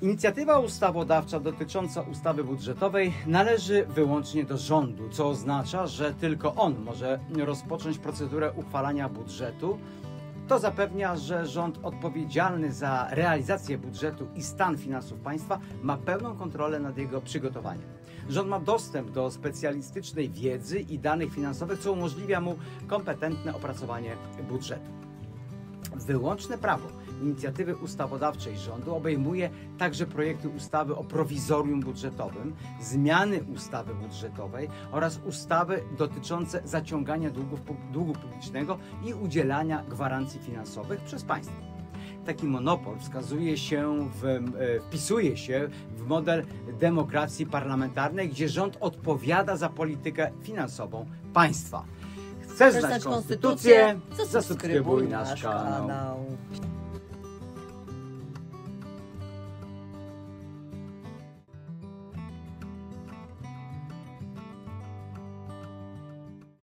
Inicjatywa ustawodawcza dotycząca ustawy budżetowej należy wyłącznie do rządu, co oznacza, że tylko on może rozpocząć procedurę uchwalania budżetu. To zapewnia, że rząd odpowiedzialny za realizację budżetu i stan finansów państwa ma pełną kontrolę nad jego przygotowaniem. Rząd ma dostęp do specjalistycznej wiedzy i danych finansowych, co umożliwia mu kompetentne opracowanie budżetu. Wyłączne prawo inicjatywy ustawodawczej rządu obejmuje także projekty ustawy o prowizorium budżetowym, zmiany ustawy budżetowej oraz ustawy dotyczące zaciągania długu publicznego i udzielania gwarancji finansowych przez państwo. Taki monopol wpisuje się w model demokracji parlamentarnej, gdzie rząd odpowiada za politykę finansową państwa. Chcesz znać konstytucję? Zasubskrybuj nasz kanał.